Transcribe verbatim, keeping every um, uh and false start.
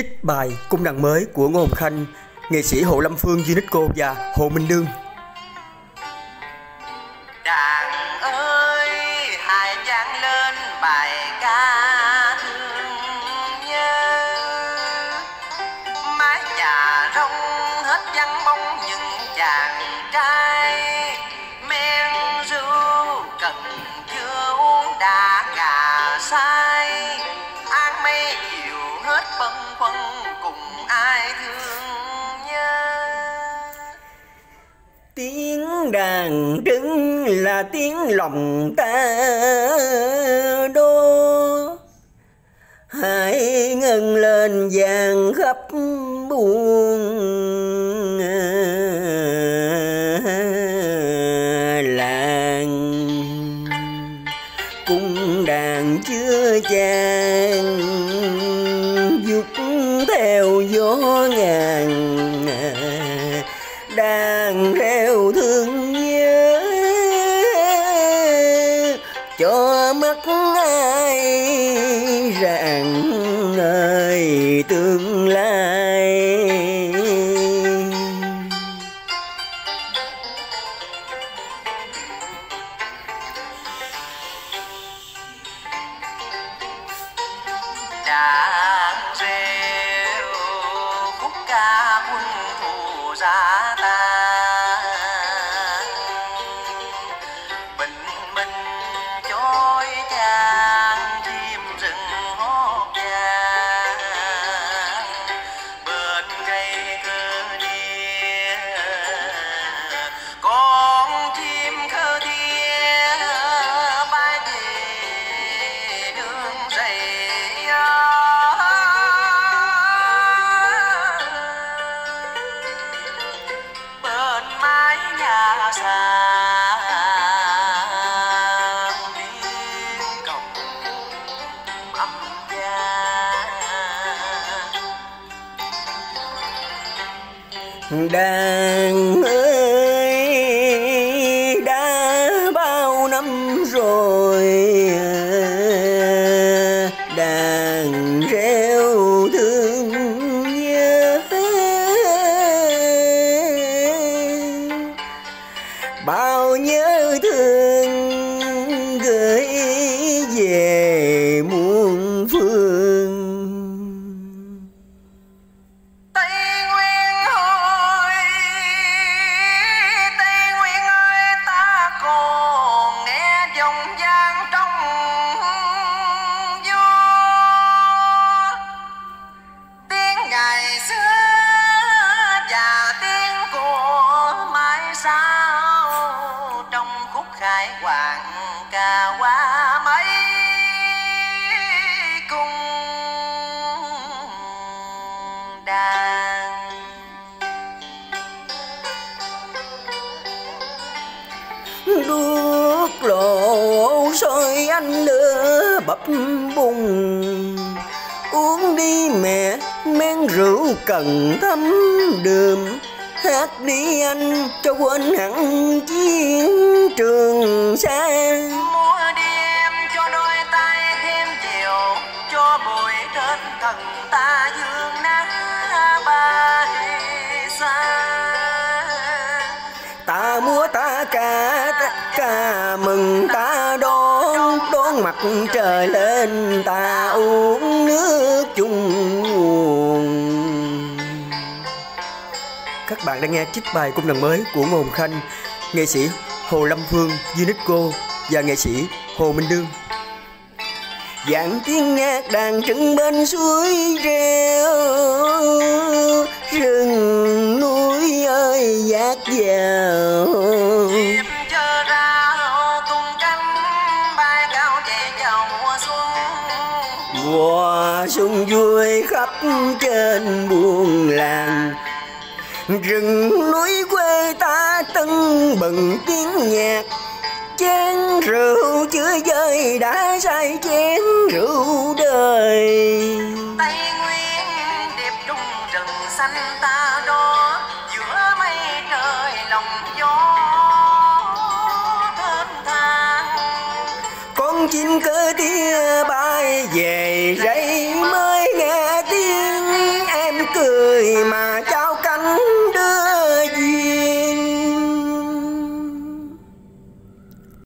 Trích bài Cung đàn mới của Ngô Hồng Khanh, nghệ sĩ Hồ Lâm Phương, Unico và Hồ Minh Đương. Đàn ơi hãy vang lên bài ca thương nhớ, mái nhà rông hết vắng bóng những chàng trai men rượu cần chưa uống đã ngà say, áng mây chiều hết bâng khuâng cùng ai thương nhớ. Tiếng đàn trưng là tiếng lòng ta đô, hãy ngân lên vàng khắp buồn làng. Cung đàn chưa chan vút theo gió ngàn, đàn reo thương nhớ cho mắt ai rạng ngời tương lai. Đàn reo khúc ca quân thù ra ta, bình minh chói chang chim rừng hót vang, bên cây cơ đia con chim khơ đia bay về đường rầy. Bên mái nhà sàn tiếng cồng âm vang. Đàn ơi đã bao năm rồi, đàn reo thương nhớ bao nhớ thương gửi về muôn phương. Tây Nguyên ơi, Tây Nguyên ơi, ta còn nghe dòng vang trong gió, tiếng ngày xưa và tiếng của mai sau trong khúc khai hoàng ca qua mấy cung đàn. Đuốc lộ soi ánh lửa bập bùng, uống đi mẹ men rượu cần thấm đượm, hát đi anh cho quên hẳn chiến trường xa. Múa đi em cho đôi tay thêm chiều, cho bụi trên thần ta dương nắng bay xa. Ta múa ta ca ca mừng, ta đón đón mặt trời lên, ta uống nước chung nguồn. Các bạn đang nghe trích bài Cung đàn mới của Ngô Hồng Khanh, nghệ sĩ Hồ Lâm Phương, Unico và nghệ sĩ Hồ Minh Đương. Dạng tiếng nhạc đàn trưng bên suối reo, rừng núi ơi dạt vào. Chim chơ ra tung cánh bay cao chạy vào mùa xuân. Mùa xuân vui khắp trên buôn làng, rừng núi quê ta tưng bừng tiếng nhạc. Chén rượu chưa vơi đã say chén rượu đời. Tây Nguyên đẹp trung rừng xanh ta đó, giữa mây trời lòng gió thênh thang. Con chim cơ tia bay về rẫy mới nghe tiếng người mà cha